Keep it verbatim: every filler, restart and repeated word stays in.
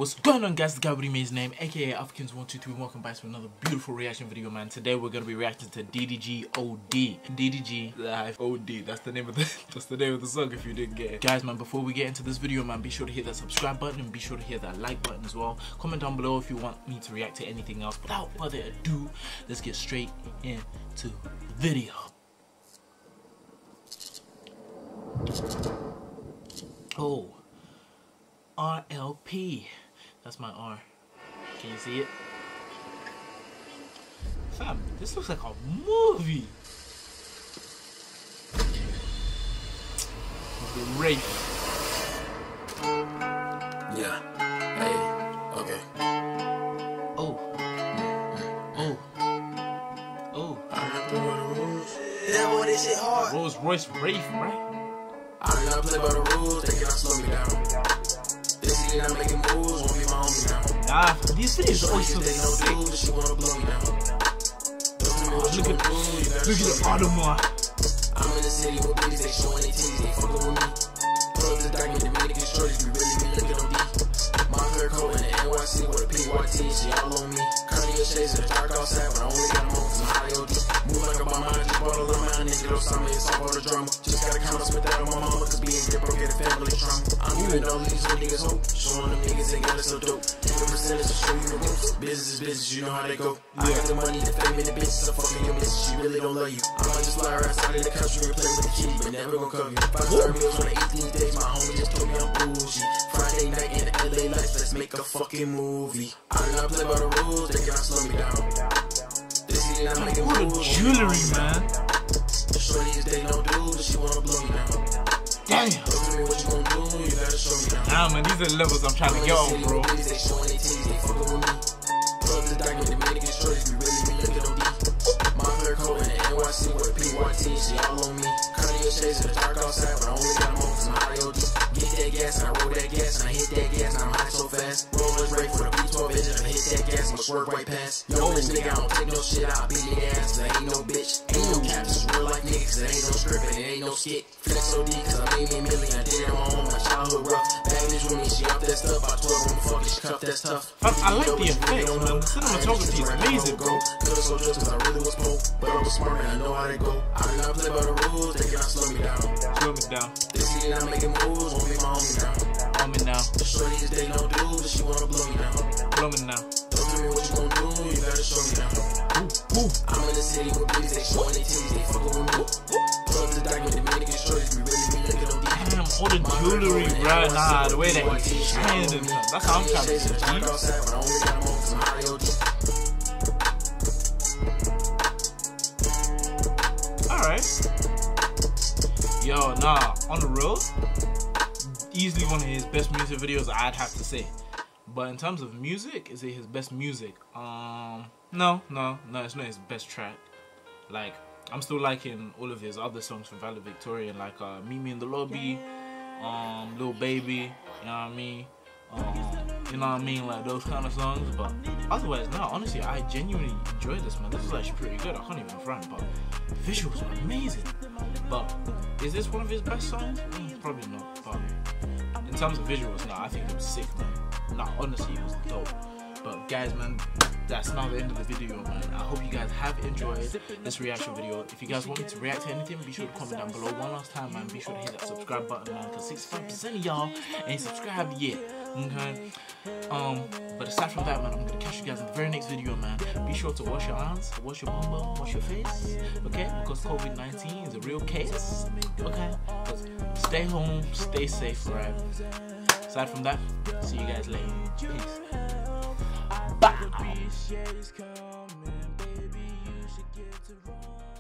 What's going on, guys? The guy with his name, aka Africans one two three. Welcome back to another beautiful reaction video, man. Today we're gonna be reacting to D D G O D. D D G Live O D. That's the name of the that's the name of the song if you didn't get it. Guys, man, before we get into this video, man, be sure to hit that subscribe button and be sure to hit that like button as well. Comment down below if you want me to react to anything else. Without further ado, let's get straight into the video. Oh, R L P. That's my R. Can you see it? Fam, this looks like a movie. The Wraith. Yeah. Hey. Okay. Oh. Oh. Oh. That boy, this shit hard. Rolls Royce Wraith, right? I do not play by the rules, they cannot slow me down. This city not making moves, won't be my homie now. Nah, these videos are always so sick. Do, she wanna blow me down. Oh, look at, look at the Audemars. I'm in the city with bitches, they showing they titties, they fucking with me. Pull up this document, Dominican shorties, we really be looking on deep. My hair coat in the N Y C with a P Y T, she all on me. Cartier shades in the dark outside, but I only got them on some high O D. Move like a bomb, I just bought a little man, nigga, don't stop me, it's all for the drama. Just gotta count on spit that on my mama, cause being there broke at a family trauma. I'm giving all these niggas hope, showing them niggas they got it so dope. Take a percentage to show you the ropes. Business is business, you know how they go. I got the money, the fame, and the bitches, I'm fucking your missus, she really don't love you. I might just fly her outside of the country and play with the kitty, but never gon' cover you. Five star meals on the eighteenth days, my homie just told me I'm bougie. Friday night in the L A lights, let's make a fucking movie. I do not play by the rules, they cannot slow me down. This city not making What a moves. jewelry, man. Shorties, they don't do, but she wanna blow me down. Damn. Look at me, what you gon' do, you gotta show me now. Nah, man, these are the levels I'm trying to get on, bro. They showing they titties, they fucking with me. Pull up this document, Dominican shorties, we really be looking on deep. My hair coat in the N Y C with a P Y T, she all on me. Cartier shades in the dark outside, but I only got them on some high O D. Get that gas, and I roll that gas, and I hit that gas, and I'm high so fast. Roll this break for the V twelve engine, and I hit that gas, and I swerve right past. Yo, this nigga, I don't take no shit, I'll beat your ass, cause I ain't no bitch. Ain't no cap, this is real life nigga, cause it ain't no script, and it ain't no skit. Flex O D, cause I made me a million, I did it on my own, my childhood rough. Bad bitch with me, she off that stuff, I twelve on the fucking she cuff, that's tough. I, I like the effects, man. The cinematography is amazing, bro. Could've sold drugs cause I really was broke, but I was smart and I know how they go. I do not play by the rules, they cannot slow me down. Slow me down. This city not making moves, won't be my homie now. Blow me now. The shorties, they don't do, but she wanna blow me down. Blow me now. Don't tell me what you gon' do, you gotta show me now. Ooh, ooh. I'm in the city with bitches, they showing they titties, they fucking with me. Pull up the document, Dominican shorties, we really be looking on deep. Damn, all the jewelry, bro. Nah, the way that he's shining and that's how I'm trying to see. Alright. Yo, nah, on the road, easily one of his best music videos, I'd have to say. But in terms of music, is it his best music? Um, no, no, no, it's not his best track. Like, I'm still liking all of his other songs from Valedictorian, like uh, Meet Me in the Lobby, um, Lil Baby, you know what I mean? Um, you know what I mean? Like those kind of songs. But otherwise, no, honestly, I genuinely enjoyed this, man. This is actually pretty good. I can't even front, but the visuals are amazing. But is this one of his best songs? Mm, probably not. But in terms of visuals, no, I think it was sick, man. No, honestly, it was dope. But guys, man, that's now the end of the video, man. I hope you guys have enjoyed this reaction video. If you guys want me to react to anything, be sure to comment down below. One last time, man, be sure to hit that subscribe button, man, because sixty-five percent of y'all ain't subscribed yet, okay? Um, but aside from that, man, I'm gonna catch you guys in the very next video, man. Be sure to wash your hands, wash your bum bum, wash your face, okay? Because COVID nineteen is a real case, okay? But stay home, stay safe, right? Aside from that, see you guys later. Peace. Bye.